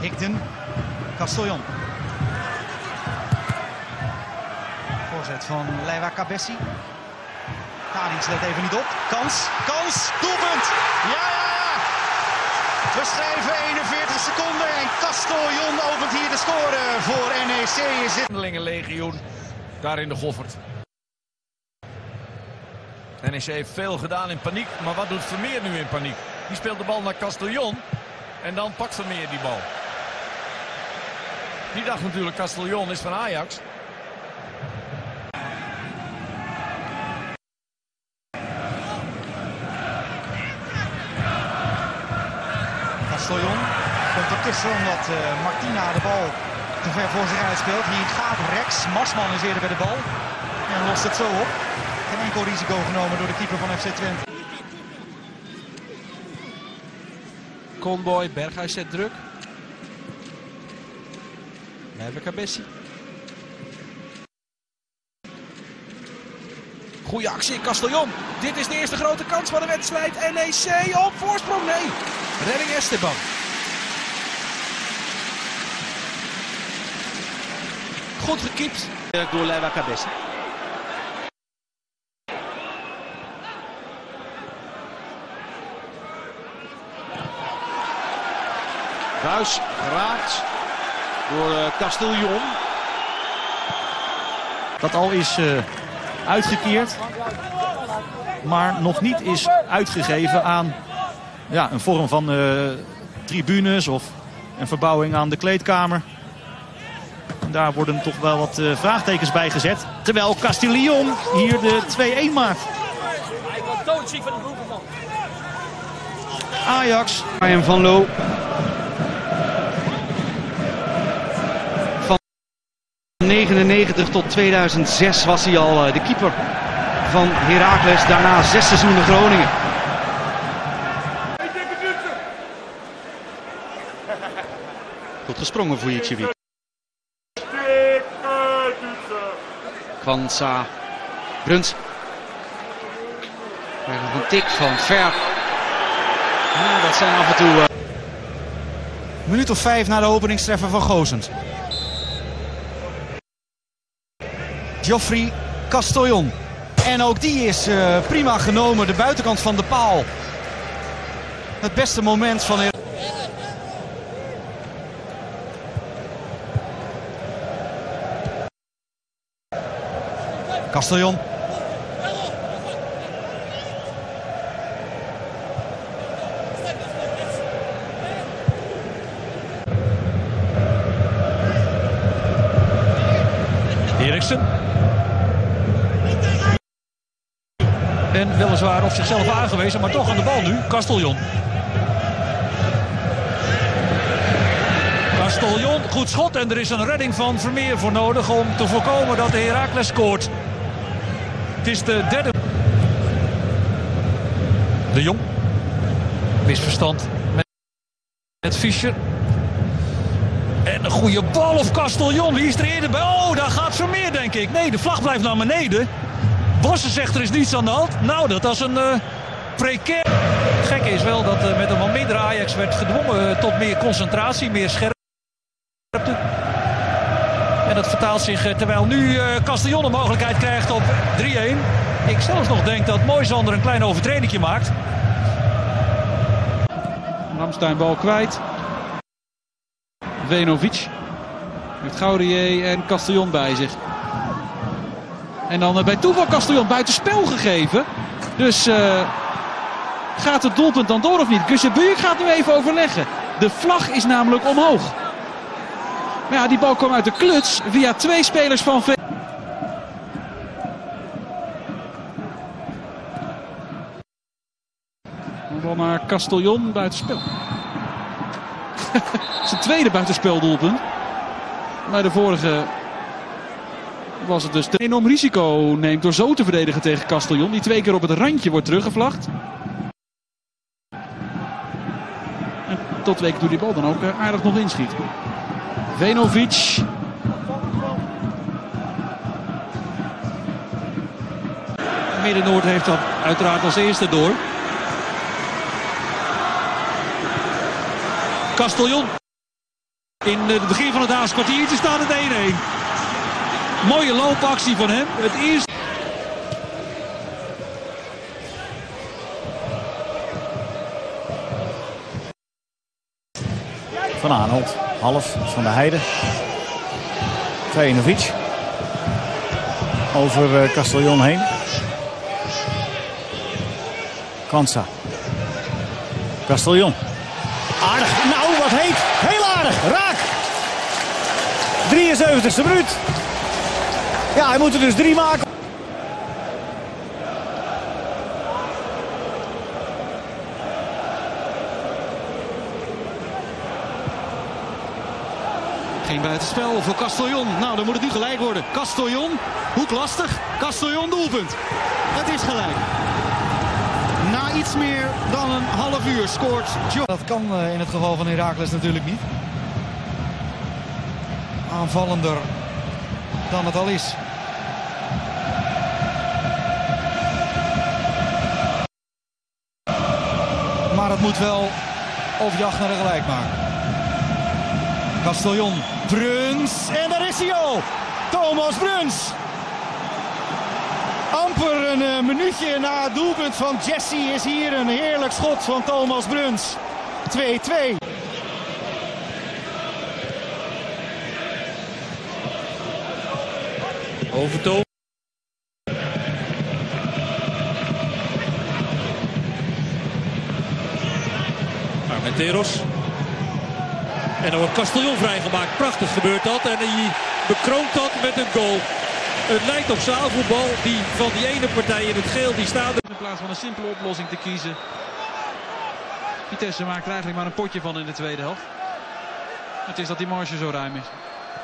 Higden, Castellón. Voorzet van Leiva Cabessi. Tadic let even niet op. Kans, doelpunt! Ja! We schrijven 41 seconden en Castellón opent hier de score voor NEC. Is het legioen daar in de Goffert. NEC heeft veel gedaan in paniek, maar wat doet Vermeer nu in paniek? Die speelt de bal naar Castellón en dan pakt Vermeer die bal. Die dacht natuurlijk Castellón is van Ajax. Castellón komt ertussen omdat Martina de bal te ver voor zich uitspeelt. Hier gaat Rex. Marsman is eerder bij de bal en lost het zo op. Geen enkel risico genomen door de keeper van FC Twente. Conboy, Berghuis zet druk. Leiva Cabessi. Goeie actie, Castellón. Dit is de eerste grote kans van de wedstrijd. NEC op voorsprong. Nee. Redding Esteban. Goed gekiept door Leiva Cabessi. Ruis geraakt door Castellón. Dat al is uitgekeerd, maar nog niet is uitgegeven aan een vorm van tribunes of een verbouwing aan de kleedkamer. En daar worden toch wel wat vraagtekens bij gezet. Terwijl Castellón hier de 2-1 maakt. Ajax. Ryan van Loo. Van 1999 tot 2006 was hij al de keeper van Heracles. Daarna 6 seizoenen Groningen. Goed gesprongen voor Vujicevic. Kwanza. Bruns. Krijgt nog een tik van Ver. Ja, dat zijn af en toe... Minuut of 5 na de openingstreffer van Gozens. Geoffrey Castellón. En ook die is prima genomen. De buitenkant van de paal. Het beste moment van... Castellón. Eriksen. En weliswaar op zichzelf aangewezen, maar toch aan de bal nu. Castellón. Castellón, goed schot en er is een redding van Vermeer voor nodig om te voorkomen dat de Heracles scoort. Het is de derde. De Jong. Misverstand met Fischer. En een goede bal of Castellón. Wie is er eerder bij? Oh, daar gaat Vermeer denk ik. Nee, de vlag blijft naar beneden. Bossen zegt er is niets aan de hand. Nou, dat was een precair. Het gekke is wel dat met een wat minder Ajax werd gedwongen tot meer concentratie, meer scherpte. En dat vertaalt zich terwijl nu Castellón een mogelijkheid krijgt op 3-1. Ik zelfs nog denk dat Moisander een klein overtredingje maakt. Ramstein bal kwijt. Venovic. Met Gaurier en Castellón bij zich. En dan bij toeval Castellón buitenspel gegeven. Dus gaat het doelpunt dan door of niet? Gusebuurk gaat nu even overleggen. De vlag is namelijk omhoog. Maar ja, die bal kwam uit de kluts via 2 spelers van V. Dan naar Castellón buitenspel. Zijn tweede buitenspeldoelpunt. Bij de vorige was het dus een enorm risico neemt door zo te verdedigen tegen Castellón. Die 2 keer op het randje wordt teruggevlacht. En tot 2 keer doet die bal dan ook aardig nog inschiet. Venovic. Midden-Noord heeft dat uiteraard als eerste door. Castellón. In het begin van het Haagse kwartiertje staat het 1-1. Mooie loopactie van hem. Het eerste. Van Aanholt, half van de Heide. Vejanovic. Over Castellón heen. Kansa. Castellón. Aardig. Nou, wat heet. Heel aardig. Raak. 73e minuut. Ja, hij moet er dus 3 maken. Geen buitenspel voor Castellón. Nou, dan moet het nu gelijk worden. Castellón, hoek lastig. Castellón doelpunt. Het is gelijk. Na iets meer dan een half uur scoort John. Dat kan in het geval van Heracles natuurlijk niet. Aanvallender dan het al is. Maar het moet wel op jacht naar een gelijkmaker. Castellón, Bruns en daar is hij al. Thomas Bruns. Amper een minuutje na het doelpunt van Jesse is hier een heerlijk schot van Thomas Bruns. 2-2. Overtoom. Armenteros. En dan wordt Castellón vrijgemaakt. Prachtig gebeurt dat. En hij bekroont dat met een goal. Het lijkt op zaalvoetbal. Die van die ene partij in het geel die staat. In plaats van een simpele oplossing te kiezen. Vitesse maakt er eigenlijk maar een potje van in de tweede helft. Het is dat die marge zo ruim is.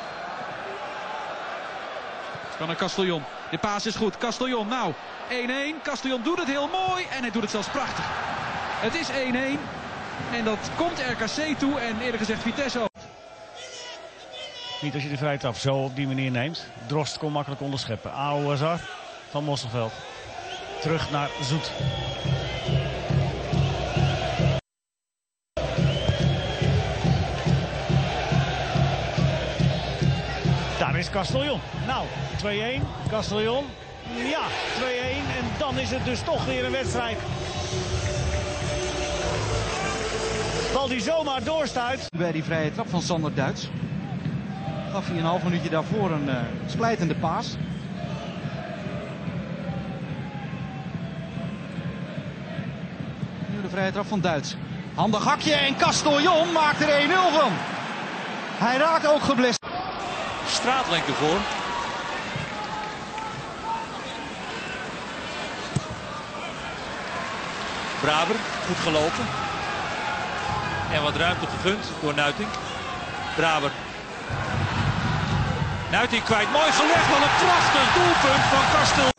Kan naar Castellón. De paas is goed. Castellón, nou 1-1. Castellón doet het heel mooi en hij doet het zelfs prachtig. Het is 1-1 en dat komt RKC toe en eerder gezegd Vitesse ook. Niet als je de vrije trap zo op die manier neemt. Drost kon makkelijk onderscheppen. Aouazar van Mosselveld. Terug naar Zoet. Daar is Castellón. Nou, 2-1. Castellón. Ja, 2-1. En dan is het dus toch weer een wedstrijd. Bal die zomaar doorstuit. Bij die vrije trap van Sander Duits gaf hij een half minuutje daarvoor een splijtende paas. Nu de vrije trap van Duits. Handig hakje en Castellón maakt er 1-0 van. Hij raakt ook geblesseerd. Straatlengte voor. Braber, goed gelopen. En wat ruimte gegund door Nuitink. Braber. Nuitink kwijt. Mooi gelegd. Wat een prachtig doelpunt van Castellón.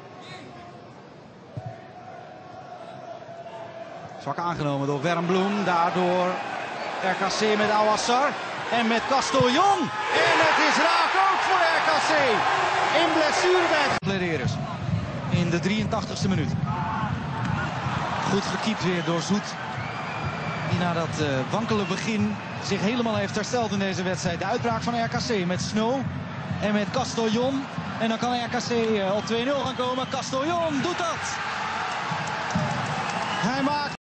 Zwak aangenomen door Wernbloem. Daardoor RKC met Aouassar. En met Castellón. En het is raak ook voor RKC. In blessuretijd. Pledderers. In de 83ste minuut. Goed gekiept weer door Zoet. Die na dat wankele begin zich helemaal heeft hersteld in deze wedstrijd. De uitbraak van RKC met Snow en met Castellón. En dan kan RKC op 2-0 gaan komen. Castellón doet dat. Hij maakt...